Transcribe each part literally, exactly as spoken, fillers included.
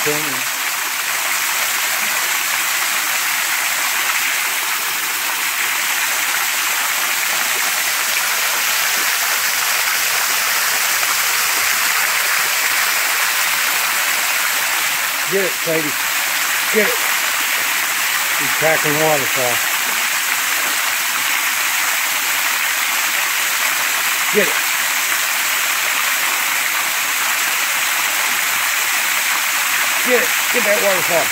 corner. Get it, Sadie. Get it. He's packing waterfall. Get it. Get it. Get that waterfall.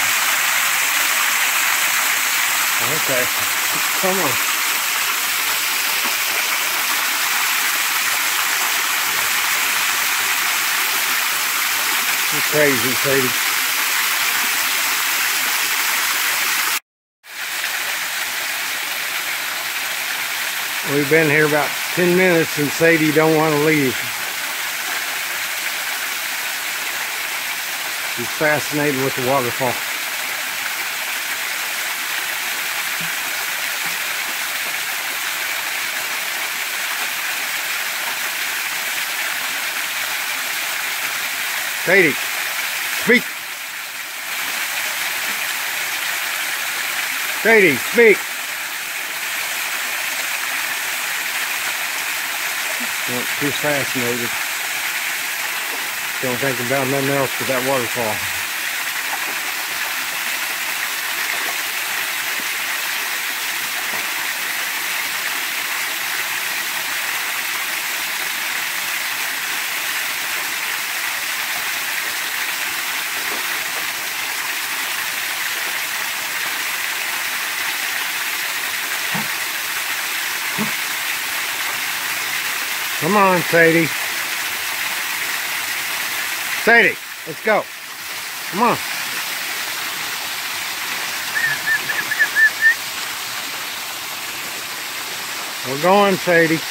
Okay. Come on. You're crazy, Sadie. We've been here about ten minutes and Sadie don't want to leave. She's fascinated with the waterfall. Sadie, speak. Sadie, speak. She's fascinated. Don't think about nothing else but that waterfall. Come on, Sadie. Sadie, let's go. Come on. We're going, Sadie.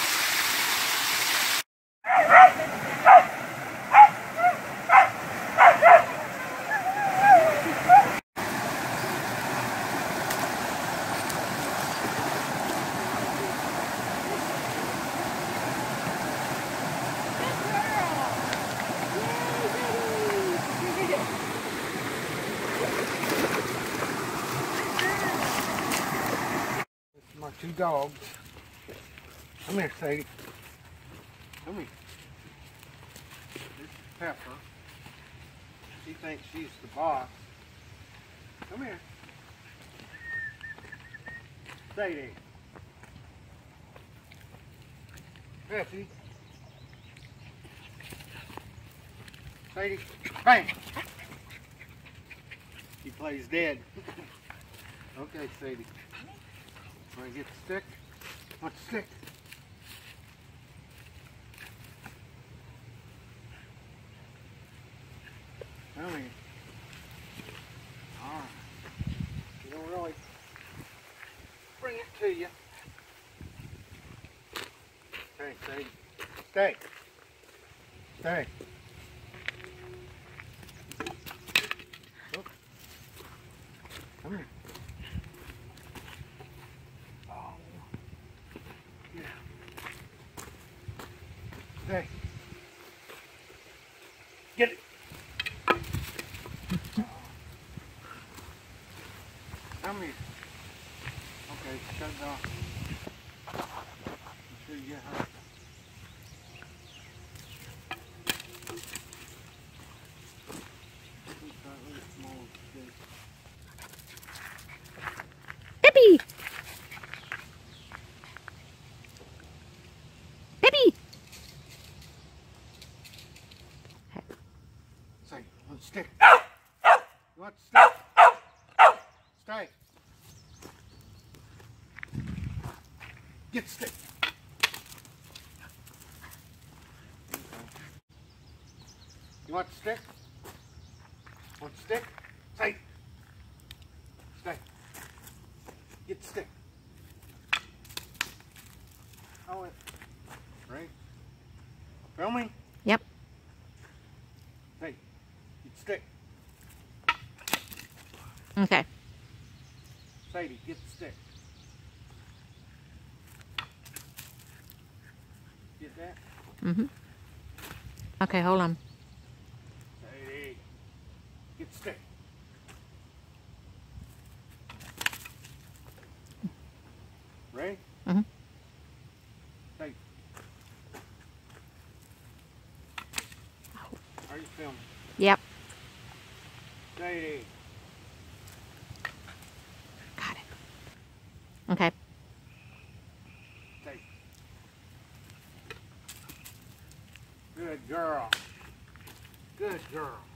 My two dogs. Come here, Sadie. Come here. This is Pepper. She thinks she's the boss. Come here. Sadie. Peppy. Sadie. Bang! He plays dead. Okay, Sadie. Want to get the stick? Want the stick? Come here. Alright. You don't really bring it to you. Okay, Sadie. Stay. Stay. Oh. Come here. Hey, get it. Come here. Okay, shut it off. Make sure you get her. Peppy! Peppy! Say, want the stick? You want the stick? Stay. Get the stick. You want the stick? Want the stick? Stay. Stay. Get the stick. Oh, it. Right? Filming? Yep. Hey, get the stick. Okay. Sadie, get the stick. Get that? Mm-hmm. Okay, hold on. Sadie. Get the stick. Ready? Mm-hmm. Take. Are you filming? Yep. Sadie. Got it. Okay. Take. Good girl. Good girl.